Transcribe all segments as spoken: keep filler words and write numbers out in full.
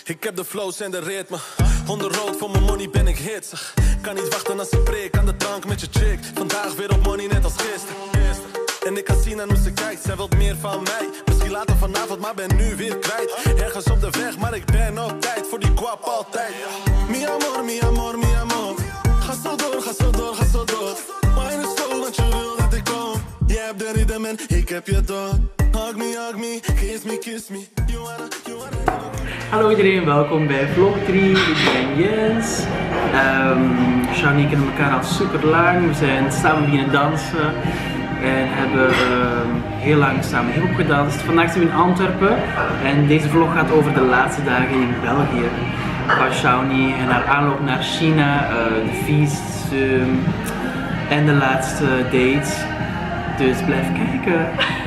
Ik heb de flows en de ritme. Onder rood voor mijn money ben ik hitsig. Kan niet wachten als ik prik aan de drank met je chick. Vandaag weer op money net als gisteren. En ik kan zien aan hoe ze kijkt, zij wilt meer van mij. Misschien later vanavond, maar ben nu weer kwijt. Ergens op de weg, maar ik ben op tijd. Voor die guap altijd. Mi amor, mi amor, mi amor. Ga zo door, ga zo door, ga zo door. Wine is zo, want je wil dat ik kom. Jij hebt de ritme en ik heb je door. Hug me, hug me, kiss me, kiss me. You wanna, you wanna... Hallo iedereen, welkom bij vlog drie. Ik ben Jens. Um, Sean en ik kennen elkaar al super lang. We zijn samen beginnen dansen. En hebben uh, heel lang samen hip-hop gedanst. Vandaag zijn we in Antwerpen. En deze vlog gaat over de laatste dagen in België. Van Shawnee en haar aanloop naar China, uh, de feest uh, en de laatste dates. Dus blijf kijken.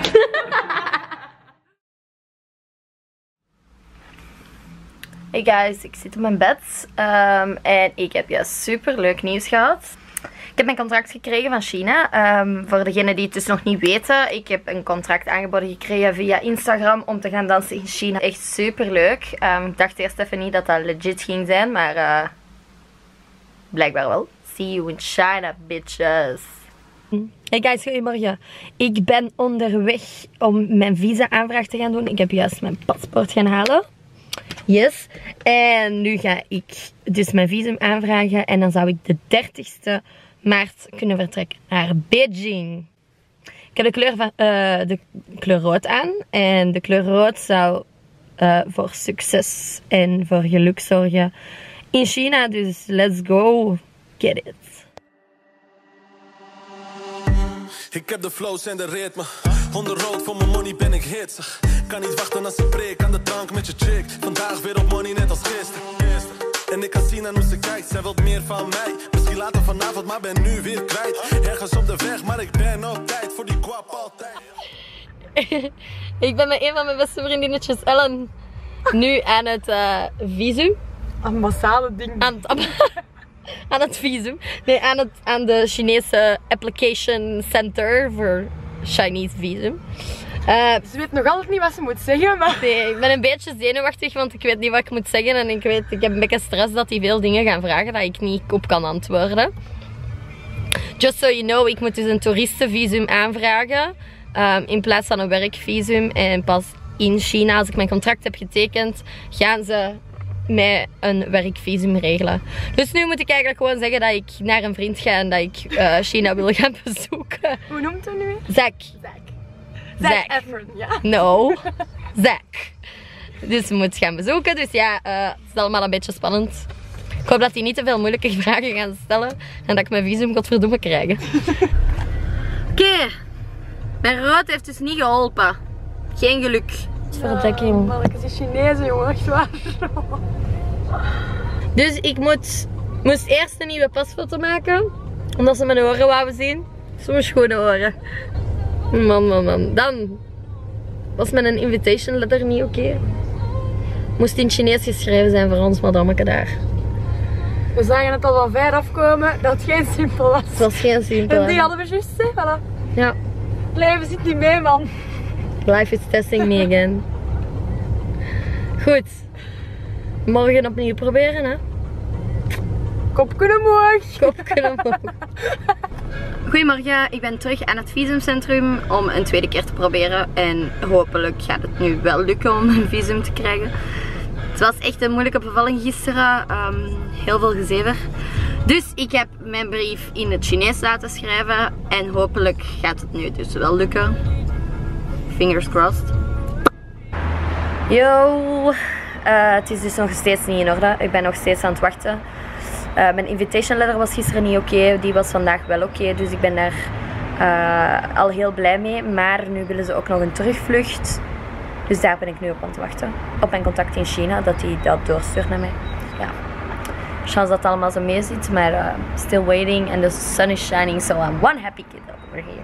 Hey guys, ik zit op mijn bed um, en ik heb juist super leuk nieuws gehad. Ik heb mijn contract gekregen van China. Um, voor degenen die het dus nog niet weten, ik heb een contract aangeboden gekregen via Instagram om te gaan dansen in China. Echt super leuk. Um, ik dacht eerst even niet dat dat legit ging zijn, maar uh, blijkbaar wel. See you in China, bitches. Hey guys, goedemorgen. Ik ben onderweg om mijn visa-aanvraag te gaan doen. Ik heb juist mijn paspoort gaan halen. Yes. En nu ga ik dus mijn visum aanvragen. En dan zou ik de dertigste maart kunnen vertrekken naar Beijing. Ik heb de kleur, van, uh, de kleur rood aan. En de kleur rood zou uh, voor succes en voor geluk zorgen in China. Dus let's go. Get it. Ik heb de flows en de ritme. Onder rood voor mijn money ben ik hitsig. Kan niet wachten als ik prik aan de drank met je chick. Vandaag weer op money net als gisteren. En ik kan zien aan hoe ze kijkt, zij wilt meer van mij. Misschien later vanavond, maar ben nu weer kwijt. Ergens op de weg, maar ik ben op tijd. Voor die guap altijd. Ik ben met een van mijn beste vriendinnetjes, Ellen, nu aan het uh, visum. Ambassade ding. Aan het, aan het visum. Nee, aan, het, aan de Chinese Application Center voor Chinese visum. Uh, ze weet nog altijd niet wat ze moet zeggen, maar... Nee, ik ben een beetje zenuwachtig, want ik weet niet wat ik moet zeggen. En ik, weet, ik heb een beetje stress dat die veel dingen gaan vragen dat ik niet op kan antwoorden. Just so you know, ik moet dus een toeristenvisum aanvragen. Um, in plaats van een werkvisum. En pas in China, als ik mijn contract heb getekend, gaan ze mij een werkvisum regelen. Dus nu moet ik eigenlijk gewoon zeggen dat ik naar een vriend ga en dat ik uh, China wil gaan bezoeken. Hoe noemt hij nu? Zack. Zack. Zack. Zack Efron, ja. No. Zack. Dus we moeten gaan bezoeken. Dus ja, uh, het is allemaal een beetje spannend. Ik hoop dat die niet te veel moeilijke vragen gaan stellen. En dat ik mijn visum godverdomme krijg. Oké. Okay. Mijn rood heeft dus niet geholpen. Geen geluk. Verdekking. Maar ik is een Chinese jongen, echt waar. Dus ik moet, moest eerst een nieuwe pasfoto maken. Omdat ze mijn oren wouden zien. Zo'n schone oren. Man, man, man. Dan was mijn invitation letter niet oké. Okay. Moest in Chinees geschreven zijn voor ons madameke daar. We zagen het al wel ver afkomen dat het geen simpel was. Het was geen simpel. En die hadden we juist, hè? Voilà. Ja. Leven zit niet mee, man. Life is testing me again. Goed. Morgen opnieuw proberen, hè. Kopje omhoog. Kopje omhoog. Goedemorgen, ik ben terug aan het visumcentrum om een tweede keer te proberen. En hopelijk gaat het nu wel lukken om een visum te krijgen. Het was echt een moeilijke bevalling gisteren. Um, heel veel gezever. Dus ik heb mijn brief in het Chinees laten schrijven. En hopelijk gaat het nu dus wel lukken. Fingers crossed. Yo, uh, het is dus nog steeds niet in orde. Ik ben nog steeds aan het wachten. Uh, mijn invitation letter was gisteren niet oké, okay. Die was vandaag wel oké, okay. Dus ik ben daar uh, al heel blij mee. Maar nu willen ze ook nog een terugvlucht. Dus daar ben ik nu op aan het wachten. Op mijn contact in China, dat hij dat doorstuurt naar mij. Ja. Chance dat het allemaal zo mee zit, maar uh, still waiting and the sun is shining, so I'm one happy kid over here.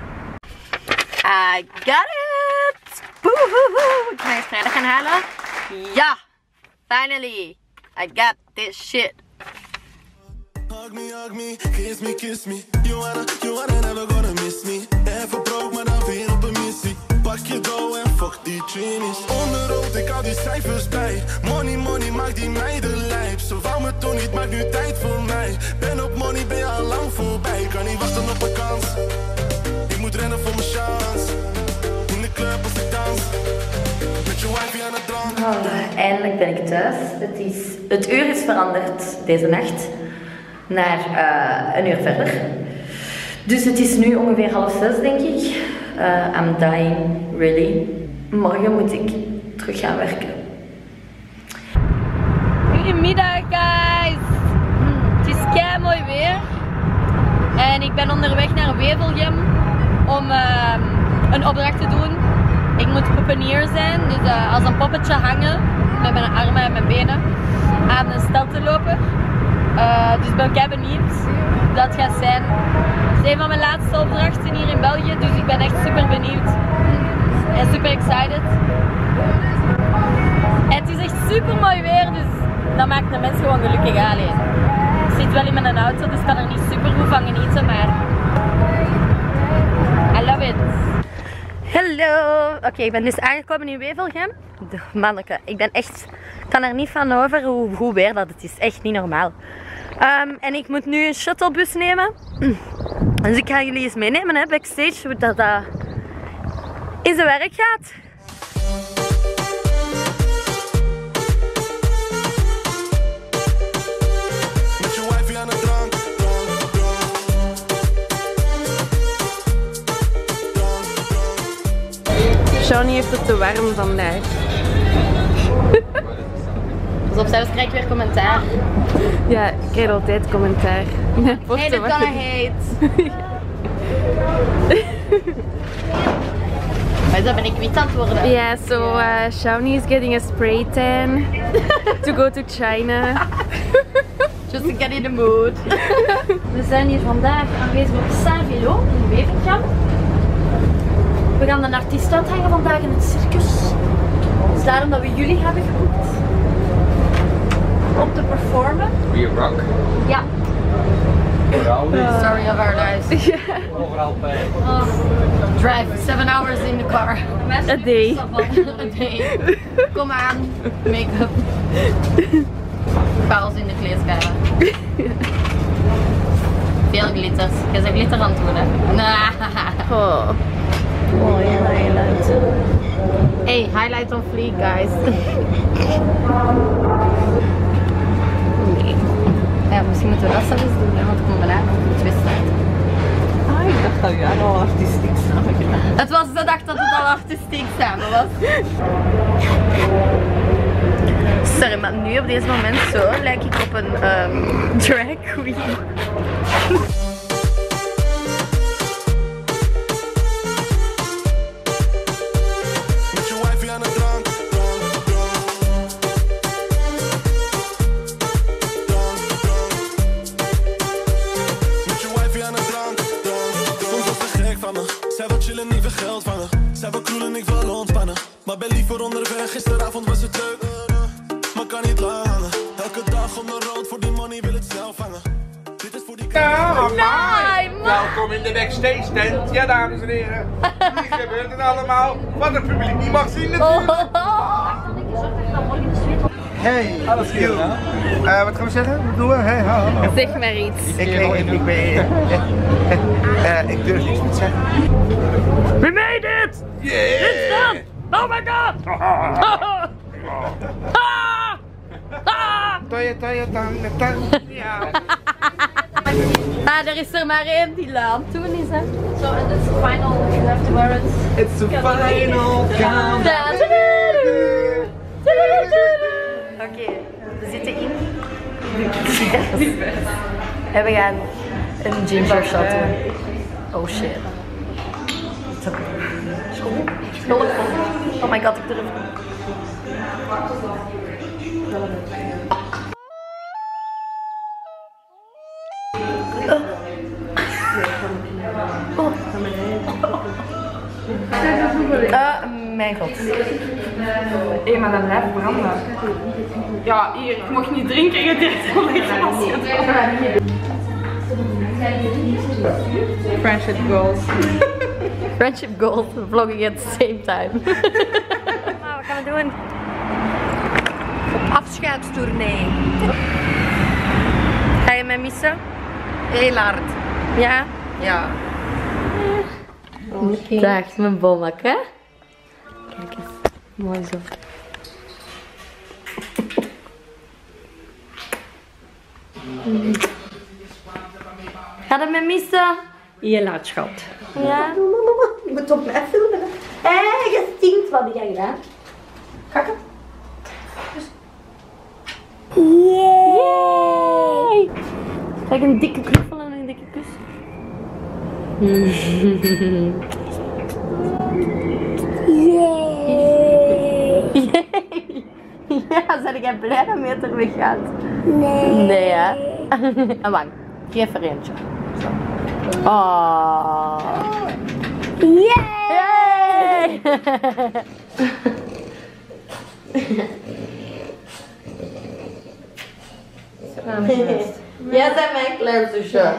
I got it! Woehoehoe! Ik ga je vrijdag gaan halen. Ja! Finally! I got this shit. Hug me, hug me, kiss me, kiss me. You wanna, you wanna never gonna miss me. Even broke, maar dan weer op een missie. Pak je dough en fuck die die genies. Onder rood, ik hou die cijfers bij. Money, money, maak die meiden lijp. Ze wou me toen niet, maak nu tijd voor mij. Ben op money, ben je al lang voorbij. Ik kan niet wachten op een kans. Ik moet rennen voor mijn chance. In de club als ik dans. Met je wifey aan het drank. Oh, eindelijk ben ik thuis. Het, is, het uur is veranderd deze nacht. Naar uh, een uur verder. Dus het is nu ongeveer half zes, denk ik. Uh, I'm dying, really. Morgen moet ik terug gaan werken. Goedemiddag, guys! Het is kei mooi weer. En ik ben onderweg naar Wevelgem om uh, een opdracht te doen. Ik moet poppenier zijn, dus uh, als een poppetje hangen met mijn armen en mijn benen aan een stel te lopen. Uh, dus ik ben kei benieuwd hoe dat gaat zijn. Het is een van mijn laatste opdrachten hier in België, dus ik ben echt super benieuwd. En super excited. En het is echt super mooi weer, dus dat maakt de mensen gewoon gelukkig alleen. Ik zit wel in mijn auto, dus ik kan er niet super goed van genieten, maar I love it. Hallo! Oké, okay, ik ben dus aangekomen in Wevelgem. Manneke, ik ben echt, ik kan er niet van over hoe goed weer dat het is. Echt niet normaal. Um, en ik moet nu een shuttlebus nemen. Dus ik ga jullie eens meenemen hè, backstage, hoe dat uh, in zijn werk gaat. Met je wifey aan het drank. Shawnee heeft het te warm vandaag. Dus op zelfs krijg ik weer commentaar. Ja, ik krijg altijd commentaar. Hey, dat kan er heet. Maar dan ben ik wit aan het worden. Ja, so uh, Shawnee is getting a spray tan to go to China. Just to get in the mood. We zijn hier vandaag aanwezig op Saint-Vilo in Wevelgem. We gaan een artiest uithangen vandaag in het circus. Dus daarom dat we jullie hebben geboekt om te performen. We rock. Ja. Uh, Story of our lives. Yeah. Overal pijn. Oh. Drive seven hours in the car. A day. A day. Kom aan, make-up. Chaos in de kleedkamer. Veel glitters. Je bent glitter aan het doen, hè? Nah. Oh. Mooie highlight. Hey, highlight on fleek, guys. Nee. Ja, misschien moeten we dat zelfs doen, hè, want ik kom bijna op de twist uit. Ah, ik dacht dat jij al artistiek samen gedaan. Het was de dag dat het al artistiek samen was. Sorry, maar nu op deze moment zo lijk ik op een um, drag queen. Zij wil kroelen, ik wil ontspannen. Maar ben liever onderweg, gisteravond was het leuk. Maar kan niet langer. Elke dag onder rood, voor die money wil het zelf vangen. Dit is voor die Ja, Nee, man. welkom in de backstage tent. Ja, dames en heren. Hier gebeurt het allemaal. Wat het publiek niet mag zien natuurlijk. Hey, alles goed. Uh, wat gaan we zeggen? Wat doen we? Hey, hallo. Zeg maar iets. Ik, ik, ik, ik ben... Uh, uh, ik durf niks meer te zeggen. We made it! Yeah! It's done! Oh my god! Toya, toya, tang, tang. Ja. Ah, er is er maar één die aan het doen is, hè. So, and it's the final, you have to wear it. It's the final countdown. Oké, okay, we zitten in en we gaan een ginger shot doen. Oh shit. School? School? Oh my god, ik durf niet. Oh. Uh, mijn god. Hé, hey, maar dat blijft branden. Ja, hier, ik mag niet drinken, je direct al Friendship goals. Friendship goals, vlogging at the same time. gaan we doen? Op afscheidstournee. Ga je mij missen? Heel hard. Ja? Ja. Okay. Dag, mijn bommak, hè? Kijk eens. Mooi zo. Ga je mij missen? Heel hard, schat. Ja? Je moet op mij filmen. Hé, hey, je stinkt. Wat heb jij gedaan? Ga ik het? Yay! Krijg een dikke knuffel en een dikke kus. Yay! Ja, ben jij blij dat Meter weggaat? Nee. Nee, hè? En wacht, geef er eentje. Zo. Oh. Yay! Jij bent mijn kleinzusje.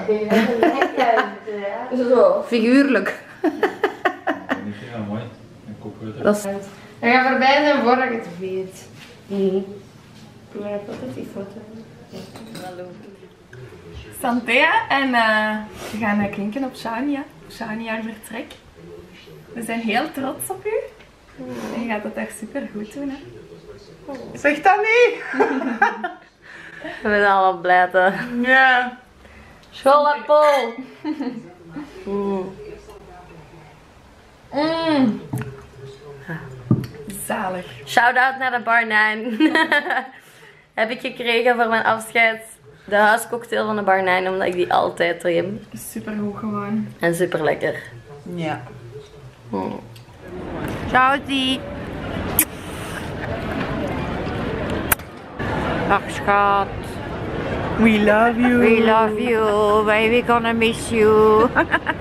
Zo. Figuurlijk. Ja, mooi. Dat is... We gaan voorbij zijn voordat je het weet. Maar ik altijd die foto. Hallo. Santé en uh, we gaan uh, klinken op Shania. Shania haar vertrek. We zijn heel trots op u. En je gaat het echt super goed doen, hè? Zeg dat niet! We zijn allemaal blij, hè? Ja. Schoolappel! Mm. Mm. Zalig. Shout-out naar de Bar nine. Heb ik gekregen voor mijn afscheid. De huiscocktail van de Bar nine, omdat ik die altijd neem. Super goed gewoon. En super lekker. Ja. Mm. Ciao, Zie. Dag, schat. We love you. We love you. Baby, gonna miss you.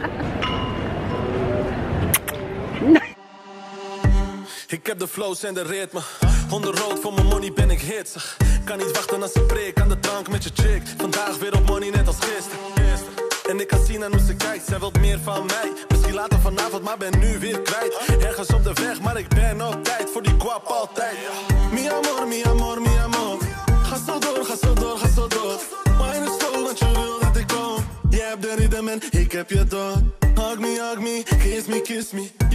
Ik heb de flows en de ritme. Onder rood voor mijn money ben ik hitsig. Kan niet wachten als ik prik aan de drank met je chick. Vandaag weer op money net als gisteren. En ik kan zien aan hoe ze kijkt, zij wilt meer van mij. Misschien later vanavond, maar ben nu weer kwijt. Ergens op de weg, maar ik ben op tijd. Voor die guap altijd. Mi amor, mi amor, mi amor. Ga zo door, ga zo door, ga zo door. Mijn is zo, want je wil dat ik kom. Jij hebt de ritme en ik heb je door. Hug me, hug me, kiss me, kiss me.